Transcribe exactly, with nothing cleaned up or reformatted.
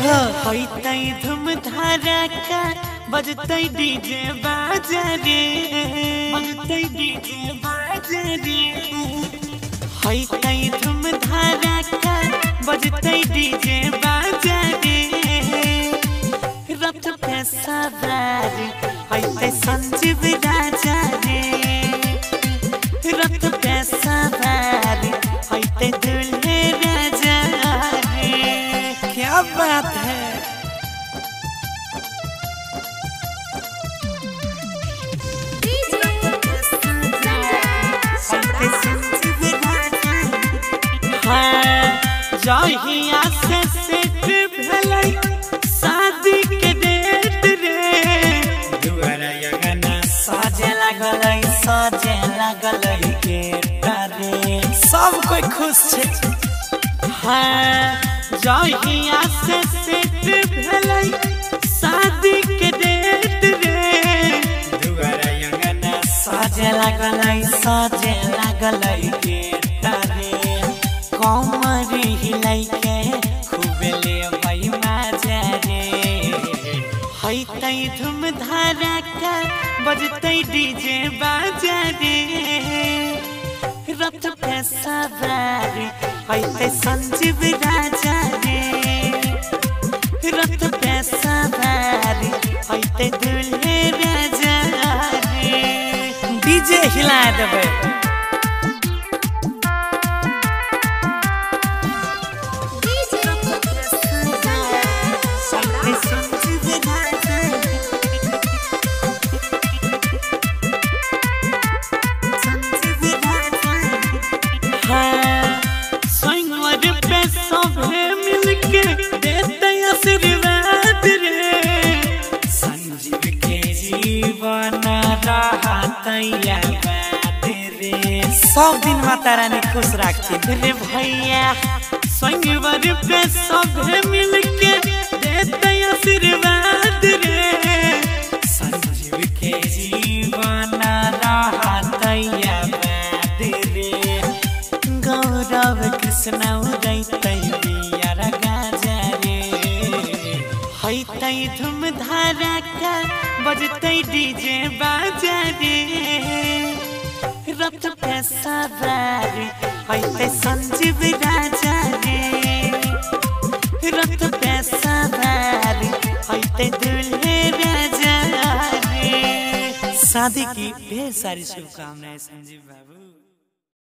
हो होइतै धूम धड़का बजतै डीजे बाजा रे बजतै डीजे बाजा रे होइतै धूम धड़का बजतै डीजे बाजा रे रथ पे सवार होइतै संजीव राजा रे रथ पे सवार होइतै दूल्हे राजा रे। क्या बात है। जहिया से सेट भेलै शादी के डेट रे दुआरा यगना साजे लागलै साजे लागलै गेट रे सब कोई खुश छे। हाँ जहिया से सेट भेलै शादी के डेट रे दुआरा यगना साजे लागलै साजे लागलै गेट रे कमर हिलाई के खूब ले भाई माजा रे होइतै धूम धड़का बजतै डीजे बाजा रे रथ पे सवार होइतै संजीव राजा रे रथ पे सवार होइतै दूल्हे राजा रे। डीजे हिला देबे। सब दिन माता रानी खुश रखती रे भैया संगवर पे सब मिलके देते आशीर्वाद रे संजीव के जीवन रहत याद रे गौरव कृष्ण उदैतै बिया गाजा रे होइतै धूम धड़का बजतै डीजे बाजा रे रथ पे सवार होइतै संजीव राजा रे रथ पे सवार होइतै दूल्हे राजा रे। शादी की ढेर सारी शुभकामनाएं संजीव बाबू।